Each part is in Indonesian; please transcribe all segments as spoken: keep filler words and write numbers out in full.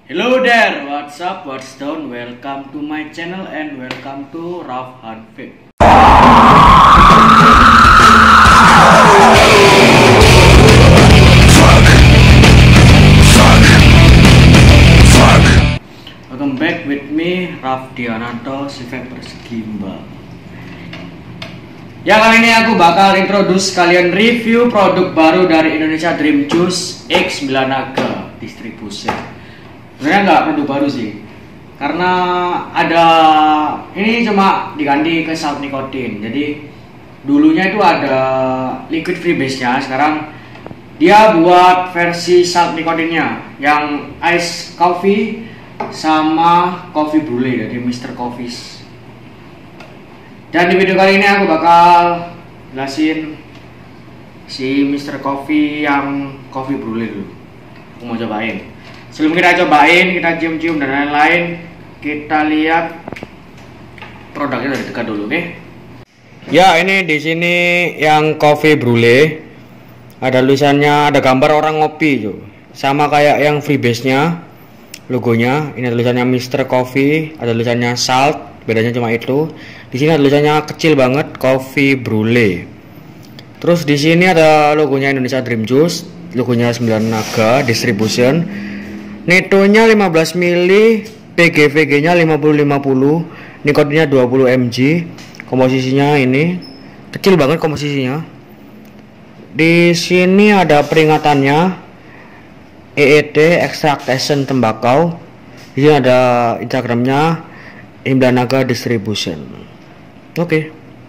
Hello there, what's up, what's down? Welcome to my channel and welcome to Raf Hanfik. Welcome back with me, Raf Diananto, Sifek Persegi Mbak. Ya, kali ini aku bakal introduce kalian review produk baru dari Indonesia Dream Juice X sembilan Naga Distribution. Sebenarnya nggak produk baru sih, karena ada ini cuma diganti ke salt nikotin. Jadi dulunya itu ada liquid freebase-nya, sekarang dia buat versi salt nikotinnya yang ice coffee sama coffee brulee dari mister Coffees. Dan di video kali ini aku bakal jelasin si mister Coffee yang coffee brulee dulu. Aku mau cobain. Sebelum kita cobain, kita cium-cium dan lain-lain, kita lihat produknya dari dekat dulu, oke? Okay? Ya, ini di sini yang coffee brulee. Ada tulisannya, ada gambar orang ngopi tuh. Sama kayak yang freebase-nya, logonya. Ini ada tulisannya mister Coffee, ada tulisannya salt, bedanya cuma itu. Di sini ada tulisannya kecil banget, coffee brulee. Terus di sini ada logonya Indonesia Dream Juice, logonya sembilan Naga Distribution. Netonya lima belas mili, P G V G nya lima puluh lima puluh, nikotinnya dua puluh miligram. Komposisinya ini kecil banget komposisinya. Di sini ada peringatannya, E E T extraction tembakau. Di sini ada Instagramnya sembilan Naga Distribution. Oke. Okay.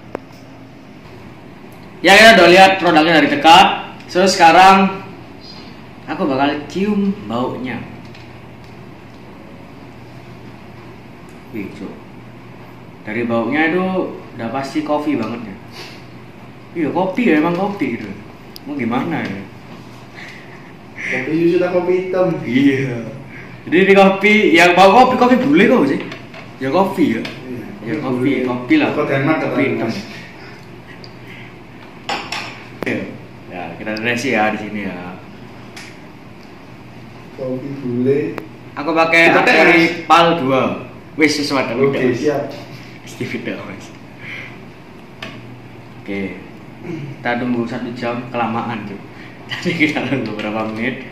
Ya, kita udah lihat produknya dari dekat. So sekarang aku bakal cium baunya. Wih, so. Dari baunya itu udah pasti kopi banget ya. Iya, kopi ya, emang kopi gitu. Mau gimana ya? Kopi sudah kopi hitam. Iya. Jadi ini kopi, yang bau kopi, kopi bule kok sih? Ya kopi ya. Iya, Ya kopi, kopi lah. Kok Denmark kopi hitam. Ya, kita resi ya di sini ya. Kopi bule. Aku pakai Arteri Pal dua. Wis sesuatu udah. Oke, siap. Tidak, Mas. Oke. Kita tunggu satu jam, kelamaan tuh. Jadi kita tunggu beberapa menit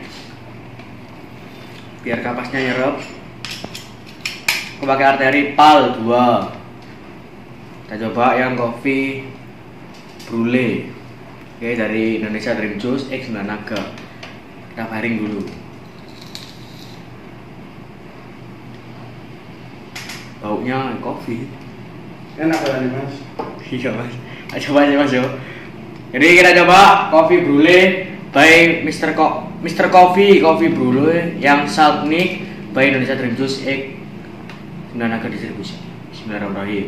biar kapasnya nyerap. Aku pakai Arteri Pal dua. Kita coba yang coffee brulee. Oke, dari Indonesia Dream Juice X sembilan Naga. Kita pairing dulu. Baunya kopi. Enak kan Mas? Iya Mas. Coba aja Mas yo. Jadi kita coba coffee brulee by mister Co mister Coffee coffee brulee yang salt nick by Indonesia Dream Juice X sembilan Naga Distribution. Bismillahirrahmanirrahim.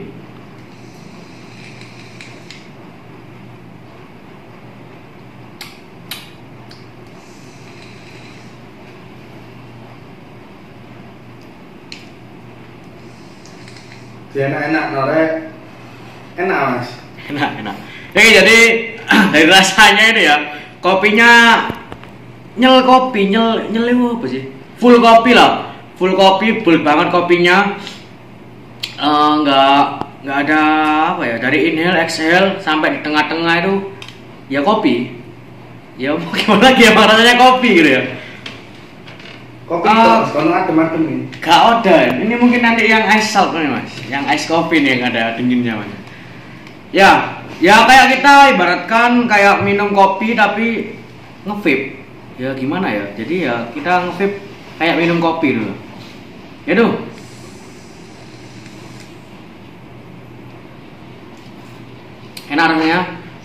Enak-enak norek. Enak Mas. Enak, enak. Oke, jadi dari rasanya itu ya, kopinya nyel kopi, nyel nyel apa sih? Full kopi lah, full kopi, full banget kopinya. Uh, nggak nggak ada apa ya, dari inhale, exhale sampai di tengah-tengah itu ya kopi. Ya mau gimana lagi, emang rasanya kopi gitu ya. Kopi Uh, terus, kalau adem-adem nih. Gak ada, ini mungkin nanti yang ice salt nih Mas, yang ice coffee nih yang ada dinginnya Mas. Ya, ya kayak kita ibaratkan kayak minum kopi tapi nge-vape. Ya gimana ya? Jadi ya kita nge-vape kayak minum kopi dulu. Ya tuh. Enak rasanya.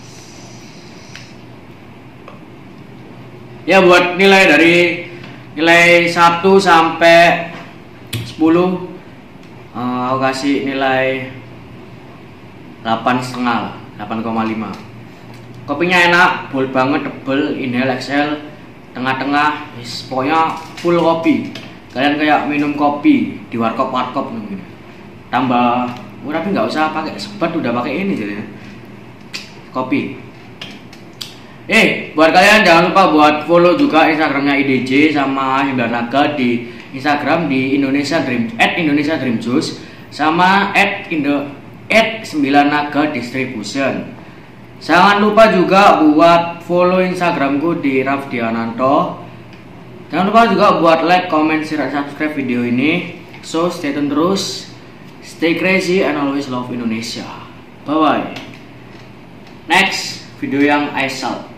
Ya buat nilai dari nilai satu sampai sepuluh, uh, aku kasih nilai delapan setengah, delapan koma lima. Kopinya enak, bold banget, tebel, inhale, exhale, tengah-tengah, yes, pokoknya full kopi. Kalian kayak minum kopi di warkop-warkop mungkin. Tambah, oh, tapi nggak usah pakai sebat, udah pakai ini jadi kopi. Eh, buat kalian jangan lupa buat follow juga Instagramnya I D J sama sembilan Naga di Instagram di Indonesia Dream at Indonesia Dream Juice sama at Indo at sembilan Naga Distribution. Jangan lupa juga buat follow Instagramku di Rafdiananto. Jangan lupa juga buat like, comment, share, dan subscribe video ini. So stay tune terus, stay crazy and always love Indonesia. Bye bye. Next video yang I sell.